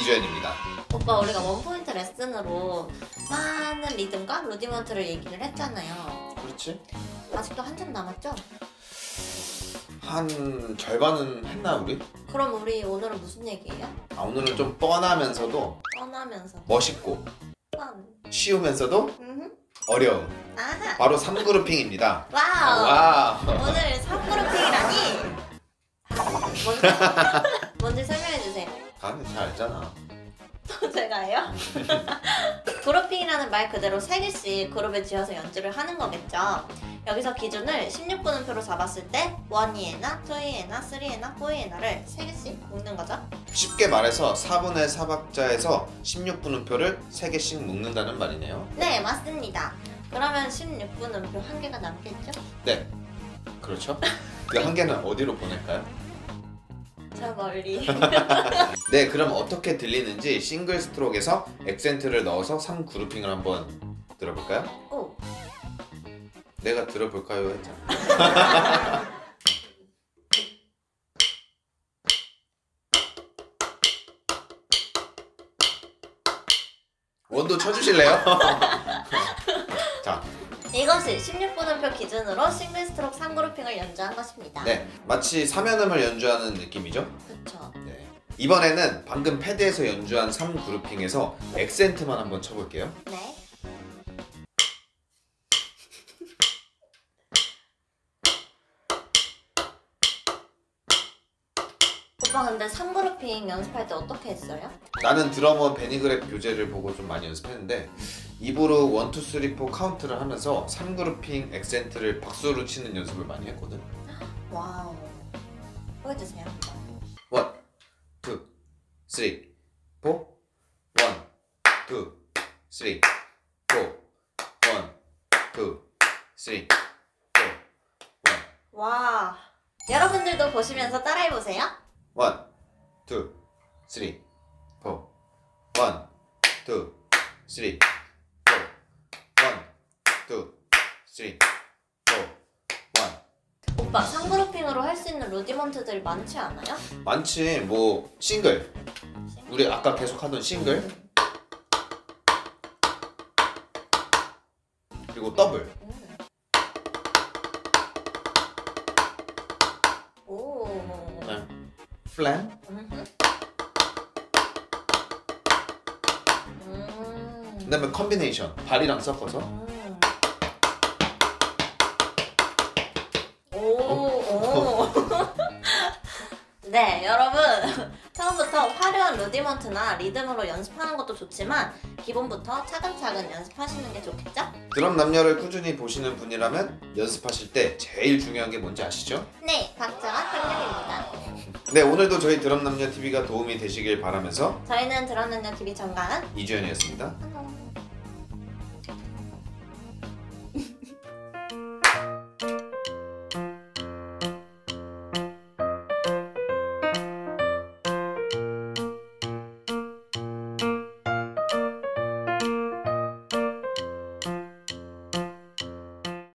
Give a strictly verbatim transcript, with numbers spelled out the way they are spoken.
이주연입니다. 오빠, 우리가 원포인트 레슨으로 많은 리듬과 루디먼트를 얘기를 했잖아요. 그렇지? 아직도 한참 남았죠? 한 절반은 했나 우리? 그럼 우리 오늘은 무슨 얘기예요? 아, 오늘은 좀 뻔하면서도 뻔하면서 멋있고 뻔. 쉬우면서도 음흠. 어려운 아하. 바로 삼 그룹핑입니다. 와우. 와우. 오늘 삼 그룹핑이라니. 뭔지, 뭔지 설명해 주세요. 다들 잘 알잖아. 또 제가 해요? 그룹핑이라는 말 그대로 세 개씩 그룹에 지어서 연주를 하는 거겠죠. 여기서 기준을 십육 분음표로 잡았을 때 원이에나, 투이에나, 쓰리에나, 포이에나를 세 개씩 묶는 거죠. 쉽게 말해서 사 분의 사 박자에서 십육 분음표를 세 개씩 묶는다는 말이네요. 네, 맞습니다. 그러면 십육 분음표 한 개가 남겠죠? 네, 그렇죠. 그 한 개는 어디로 보낼까요? 저 멀리. 네, 그럼 어떻게 들리는지 싱글 스트로크에서 액센트를 넣어서 삼 그룹핑을 한번 들어볼까요? 오. 내가 들어볼까요 했잖아. 원도 쳐주실래요? 자, 이것이 십육 분음표 기준으로 싱글 스트로크 삼 그룹핑을 연주한 것입니다. 네, 마치 삼연음을 연주하는 느낌이죠? 그쵸. 네. 이번에는 방금 패드에서 연주한 삼 그룹핑에서 액센트만 한번 쳐볼게요. 네. 오빠, 근데 삼 그룹핑 연습할 때 어떻게 했어요? 나는 드러머 베니그랩 교재를 보고 좀 많이 연습했는데 입으로 일, 이, 삼, 사 카운트를 하면서 삼 그룹핑 액센트를 박수로 치는 연습을 많이 했거든. 와우. 보여주세요. 일, 이, 삼, 사, 일, 이, 삼, 사, 일, 이, 삼, 사, 와. 여러분들도 보시면서 따라해보세요. 일, 이, 삼, 사, 일, 이, 삼, 사, 일, 이, 삼, 오빠, 삼 그룹핑으로 할 수 있는 루디먼트들이 많지 않아요? 많지. 뭐 싱글, 우리 아까 계속 하던 싱글, 그리고 더블. 음. 오. 네. 플랜. 음흠. 음. 그다음에 컨비네이션, 발이랑 섞어서. 음. 오, 오. 네, 여러분, 처음부터 화려한 루디먼트나 리듬으로 연습하는 것도 좋지만 기본부터 차근차근 연습하시는 게 좋겠죠? 드럼 남녀를 꾸준히 보시는 분이라면 연습하실 때 제일 중요한 게 뭔지 아시죠? 네, 박자와 탄력입니다. 네, 오늘도 저희 드럼 남녀 티비가 도움이 되시길 바라면서 저희는 드럼 남녀 티비 정가은 이주연이었습니다.